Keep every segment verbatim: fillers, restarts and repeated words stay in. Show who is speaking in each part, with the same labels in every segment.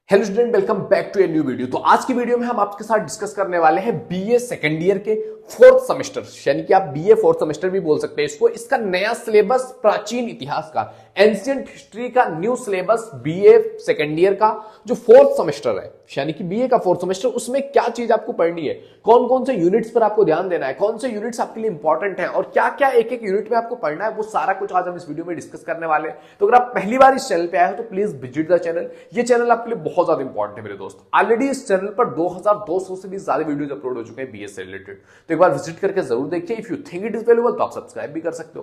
Speaker 1: Hello student, welcome back to a new video. तो आज की वीडियो में हम आपके साथ डिस्कस करने वाले हैं बीए सेकेंड ईयर के फोर्थ सेमेस्टर, यानी कि आप बीए फोर्थ सेमेस्टर भी बोल सकते हैं इसको। इसका नया सिलेबस प्राचीन इतिहास का, एंशिएंट हिस्ट्री का new syllabus BA second year का जो फोर्थ सेमेस्टर है, यानी कि बीए का फोर्थ सेमेस्टर, उसमें क्या चीज आपको पढ़नी है, कौन कौन से यूनिट्स पर आपको ध्यान देना है, कौन से यूनिट्स आपके लिए इंपॉर्टेंट है और क्या क्या एक एक यूनिट में आपको पढ़ना है, वो सारा कुछ आज हम इस वीडियो में डिस्कस करने वाले हैं। तो अगर आप पहली बार इस चैनल पे आए हो तो प्लीज विजिट द चैनल। ये चैनल आपके लिए बहुत ज्यादा इंपॉर्टेंट है मेरे दोस्त। ऑलरेडी इस चैनल पर दो हज़ार दो सौ से भी ज्यादा वीडियोस अपलोड हो चुके हैं बीए से रिलेटेड, तो एक बार विजिट करके जरूर देखिए। If you think it is valuable तो आप सब्सक्राइब भी कर सकते हो।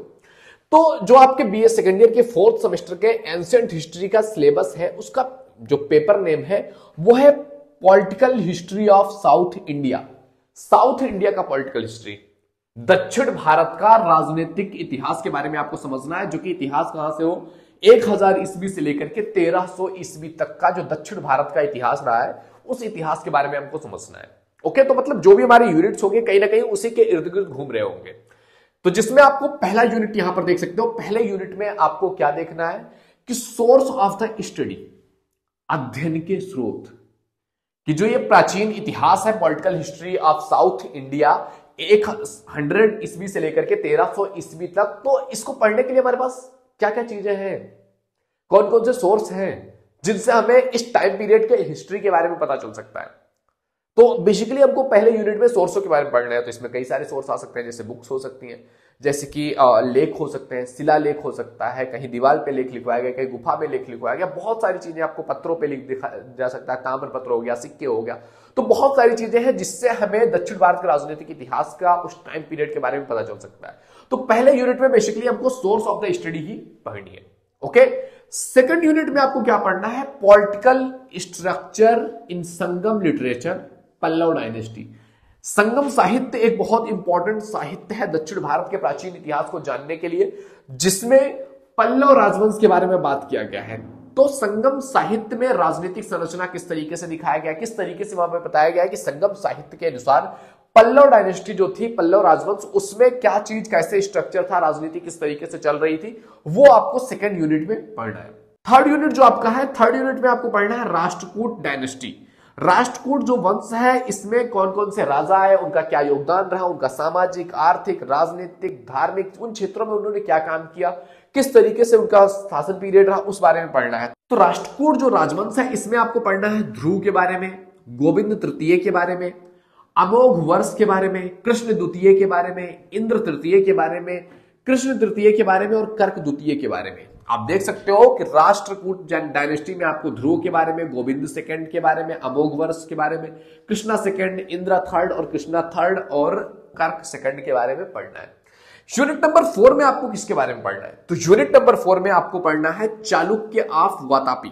Speaker 1: तो जो आपके बीए सेकेंड ईयर के फोर्थ सेमेस्टर के एंशिएंट हिस्ट्री का सिलेबस है, उसका जो पेपर नेम है वो है political history of South India. South India का पॉलिटिकल हिस्ट्री, दक्षिण भारत का राजनीतिक इतिहास के बारे में आपको समझना है, जो कि इतिहास कहां से हो, एक हज़ार ईस्वी से लेकर के तेरह सौ ईस्वी तक का जो दक्षिण भारत का इतिहास रहा है, उस इतिहास के बारे में हमको समझना है। ओके, तो मतलब जो भी हमारे यूनिट्स होंगे कहीं ना कहीं उसी के इर्द गिर्द घूम रहे होंगे। तो जिसमें आपको पहला यूनिट यहां पर देख सकते हो। पहले यूनिट में आपको क्या देखना है कि सोर्स ऑफ द स्टडी, अध्ययन के स्रोत, कि जो ये प्राचीन इतिहास है political history of South India एक हंड्रेड ईस्वी से लेकर के तेरह सौ ईस्वी तक, तो इसको पढ़ने के लिए हमारे पास क्या क्या चीजें हैं, कौन कौन से सोर्स हैं जिनसे हमें इस टाइम पीरियड के हिस्ट्री के बारे में पता चल सकता है। तो बेसिकली हमको पहले यूनिट में सोर्सों के बारे में पढ़ना है। तो इसमें कई सारे सोर्स आ सकते हैं, जैसे बुक्स हो सकती हैं, जैसे कि लेख हो सकते हैं, शिला लेख हो सकता है, कहीं दीवार पे लेख लिखवाया गया, कहीं गुफा में लेख लिखवाया गया, बहुत सारी चीजें आपको पत्रों पे लिख दिखा जा सकता है, ताम्र पत्र हो गया, सिक्के हो गया। तो बहुत सारी चीजें हैं जिससे हमें दक्षिण भारत के राजनीतिक इतिहास का उस टाइम पीरियड के बारे में पता चल सकता है। तो पहले यूनिट में बेसिकली हमको सोर्स ऑफ द स्टडी ही पढ़नी है। ओके, सेकंड यूनिट में आपको क्या पढ़ना है, political structure in Sangam literature, Pallava dynasty. Sangam साहित्य एक बहुत इंपॉर्टेंट साहित्य है दक्षिण भारत के प्राचीन इतिहास को जानने के लिए, जिसमें पल्लव राजवंश के बारे में बात किया गया है। तो संगम साहित्य में राजनीतिक संरचना किस तरीके से दिखाया गया, किस तरीके से वहां पर बताया गया है कि संगम साहित्य के अनुसार पल्लव डायनेस्टी जो थी, पल्लव राजवंश, उसमें क्या चीज, कैसे स्ट्रक्चर था, राजनीति किस तरीके से चल रही थी, वो आपको सेकेंड यूनिट में पढ़ना है। थर्ड यूनिट जो आपका है, थर्ड यूनिट में आपको पढ़ना है राष्ट्रकूट डायनेस्टी। राष्ट्रकूट जो वंश है, इसमें कौन कौन से राजा है, उनका क्या योगदान रहा, उनका सामाजिक, आर्थिक, राजनीतिक, धार्मिक, उन क्षेत्रों में उन्होंने क्या काम किया, किस तरीके से उनका शासन पीरियड रहा, उस बारे में पढ़ना है। तो राष्ट्रकूट जो राजवंश है, इसमें आपको पढ़ना है ध्रुव के बारे में, गोविंद तृतीय के बारे में, अमोघ वर्ष के बारे में, कृष्ण द्वितीय के बारे में, इंद्र तृतीय के बारे में, कृष्ण तृतीय के बारे में और कर्क द्वितीय के बारे में। आप देख सकते हो कि राष्ट्रकूट डायनेस्टी में आपको ध्रुव के बारे में, गोविंद सेकंड के बारे में, अमोघ वर्ष के बारे में, कृष्णा सेकंड, इंद्र थर्ड और कृष्णा थर्ड और कर्क सेकंड के बारे में पढ़ना है। यूनिट नंबर फोर में आपको किसके बारे में पढ़ना है, तो यूनिट नंबर फोर में आपको पढ़ना है चालुक्य ऑफ वातापी।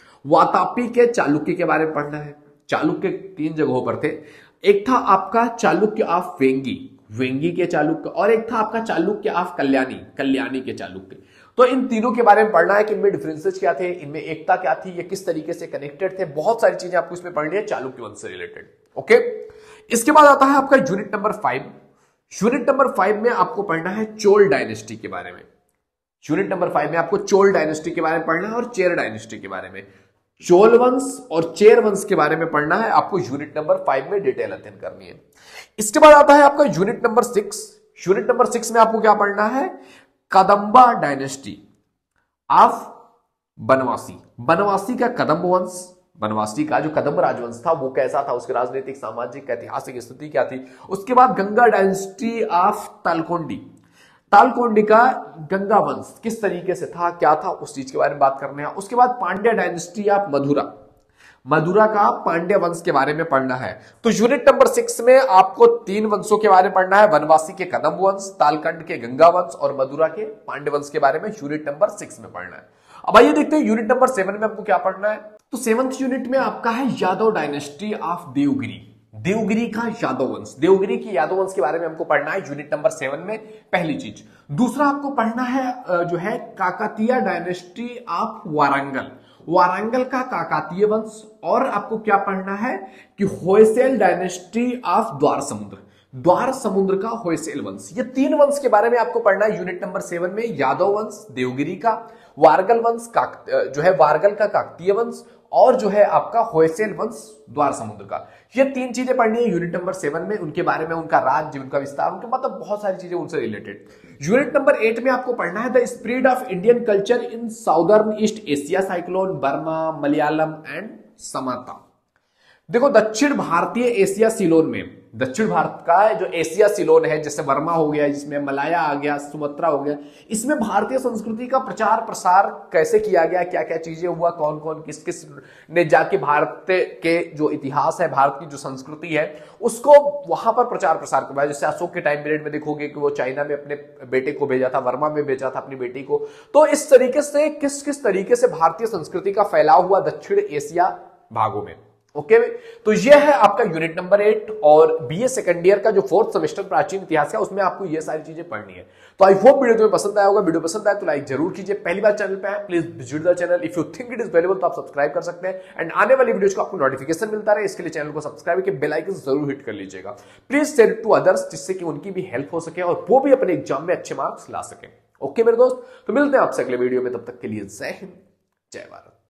Speaker 1: वातापी के चालुक्य के बारे में पढ़ना है। चालुक्य तीन जगहों पर थे, एक था आपका चालुक्य ऑफ वेंगी, वेंगी के चालुक्य, और एक था आपका चालुक्य ऑफ कल्याणी, कल्याणी के चालुक्य। तो इन तीनों के बारे में पढ़ना है कि इनमें डिफरेंसेस क्या थे, इनमें एकता क्या थी, ये किस तरीके से कनेक्टेड थे, बहुत सारी चीजें आपको इसमें पढ़नी है चालुक्य वंश से रिलेटेड। ओके, इसके बाद आता है आपका unit number five. Unit number five में आपको पढ़ना है चोल डायनेस्टी के बारे में। यूनिट नंबर फाइव में आपको चोल डायनेस्टी के बारे में पढ़ना है और चेर डायनेस्टी के बारे में। चोल वंश और चेर वंश के बारे में पढ़ना है आपको, यूनिट नंबर फाइव में डिटेल अध्ययन करनी है। इसके बाद आता है आपका unit number six. Unit number six में आपको क्या पढ़ना है, कदंबा डायनेस्टी ऑफ बनवासी। बनवासी का कदंब वंश, बनवासी का जो कदंब राजवंश था वो कैसा था, उसकी राजनीतिक, सामाजिक, ऐतिहासिक स्थिति क्या थी। उसके बाद गंगा डायनेस्टी ऑफ तालकोंडी, तालकोंडी का गंगा वंश किस तरीके से था, क्या था, उस चीज के बारे में बात करने हैं। उसके बाद पांड्या डायनेस्टी ऑफ मधुरा, मधुरा का पांड्य वंश के बारे में पढ़ना है। तो यूनिट नंबर सिक्स में आपको तीन वंशों के बारे में पढ़ना है, वनवासी के कदंब वंश, तालकंड के गंगा वंश और मधुरा के पांड्य वंश के बारे में यूनिट नंबर सिक्स में पढ़ना है। अब आइए देखते हैं यूनिट नंबर सेवन में आपको क्या पढ़ना है। तो सेवंथ यूनिट में आपका है यादव डायनेस्टी ऑफ देवगिरी, देवगिरी का यादव वंश, देवगिरी की यादव वंश के बारे में हमको पढ़ना है यूनिट नंबर सेवन में, पहली चीज। दूसरा आपको पढ़ना है जो है काकतीय डायनेस्टी ऑफ वारंगल, वारंगल का काकतीय वंश। और आपको क्या पढ़ना है कि होयसेल डायनेस्टी ऑफ द्वार समुद्र, द्वार समुद्र का होयसेल वंश। ये तीन वंश के बारे में आपको पढ़ना है यूनिट नंबर सेवन में, यादव वंश, देवगिरी का, वारगल वंश का जो है वारगल का काकतीय वंश और जो है आपका होयसेल वंश द्वार समुद्र का। ये तीन चीजें पढ़नी है यूनिट नंबर सेवन में, उनके बारे में, उनका राज्य, उनका विस्तार, उनके मतलब बहुत सारी चीजें उनसे रिलेटेड। यूनिट नंबर एट में आपको पढ़ना है the spread of Indian culture in southern east Asia, cyclone, Burma, Malayalam and Sumatra. देखो दक्षिण भारतीय एशिया सिलोन में, दक्षिण भारत का जो एशिया सिलोन है, जैसे वर्मा हो गया, जिसमें मलाया आ गया, सुमात्रा हो गया, इसमें भारतीय संस्कृति का प्रचार प्रसार कैसे किया गया, क्या क्या चीजें हुआ, कौन कौन किस किस ने जाके भारत के जो इतिहास है, भारत की जो संस्कृति है, उसको वहां पर प्रचार प्रसार करवाया। जैसे अशोक के टाइम पीरियड में देखोगे कि वो चाइना में अपने बेटे को भेजा था, वर्मा में भेजा था अपनी बेटी को। तो इस तरीके से किस किस तरीके से भारतीय संस्कृति का फैलाव हुआ दक्षिण एशिया भागों में। ओके okay, तो ये है आपका यूनिट नंबर एट और बीए सेकंड ईयर का जो फोर्थ सेमेस्टर प्राचीन इतिहास का, उसमें आपको ये सारी चीजें पढ़नी है। तो आई होप वीडियो तुम्हें पसंद आया होगा। वीडियो पसंद आए तो लाइक जरूर कीजिए। पहली बार चैनल पे आए please visit the channel. If you think it is valuable तो आप सब्सक्राइब कर सकते हैं एंड आने वाली वीडियोस को आपको नोटिफिकेशन मिलता रहे, इसके लिए चैनल को सब्सक्राइब करके बेल आइकन जरूर हिट कर लीजिएगा। प्लीज शेयर टू अदर्स, जिससे कि उनकी भी हेल्प हो सके और वो भी अपने एग्जाम में अच्छे मार्क्स ला सके। ओके मेरे दोस्त, तो मिलते हैं आपसे अगले वीडियो में, तब तक के लिए जय हिंद, जय भारत।